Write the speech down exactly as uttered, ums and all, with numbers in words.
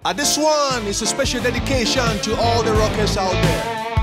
Uh, this one is a special dedication to all the rockers out there.